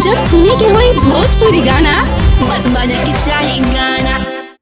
जब सुने के होई भोजपुरी गाना बस बजे के चाही गाना।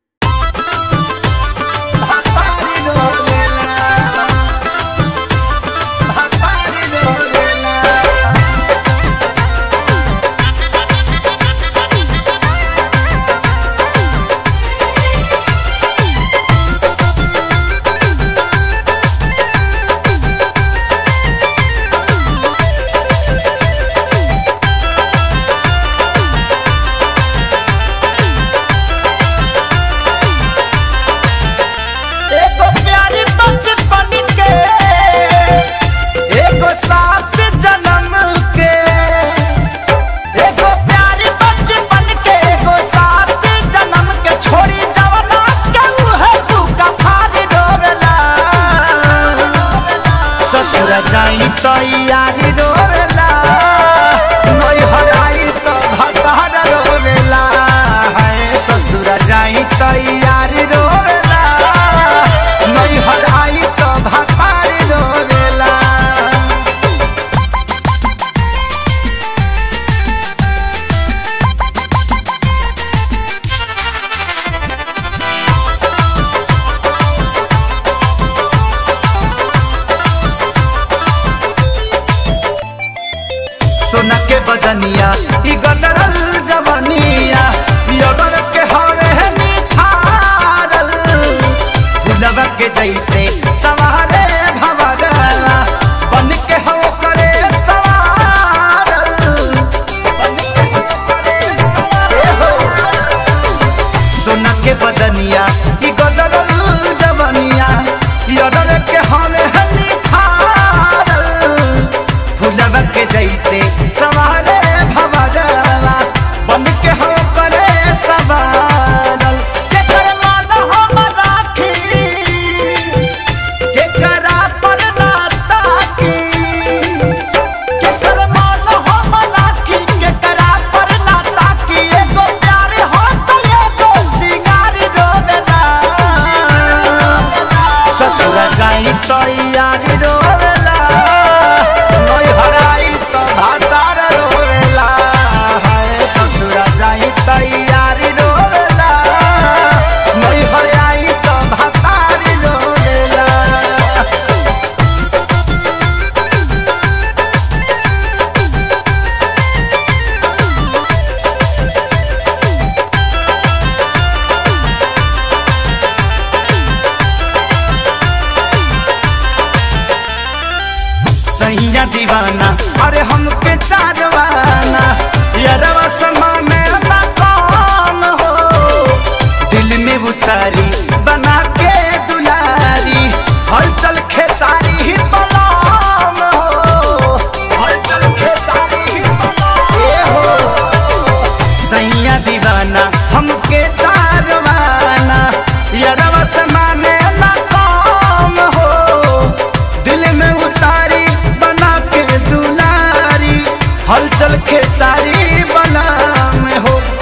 तैयारी रोवेला नई हराई तो भतार रोवेला है ससुर जाई तैयारी रोवेला नई हराई तो भतार रोवेला। सोना के बदनिया ई गदरल जवनिया यगर के हवे निखारल फुलवा के जैसे सवारे भवरला बन के हो करे सवारल बन के हो करे सवारल। सोना के बदनिया ई गदरल जवनिया यगर के हवे निखारल फुलवा के जैसे सवारे भवरला बन के हो करे सवारल। के कर मान हम राखी के करा पर ना ताकी के कर मान हम राखी के करा पर ना ताकी एगो प्यार हो तो एगो सिंगार रोवेला ससुर जाई तैयारी रोवेला नई हराई तो भतार रोवेला है ससुर जाई तैयारी रोवेला नई हराई तो भतार रोवेला। सैया दीवाना अरे हमके चारवाना यारवा समा में ना कौन हो दिल में उतारी बना के दुलारी हलचल खेसारी ही बलाम हो हलचल खेसारी ही बलाम हो। सैया दीवाना हमके चारवाना यारवा समा में ना कौन हो दिल में उतारी बना के दुलारी हलचल खेसारी बना में हो।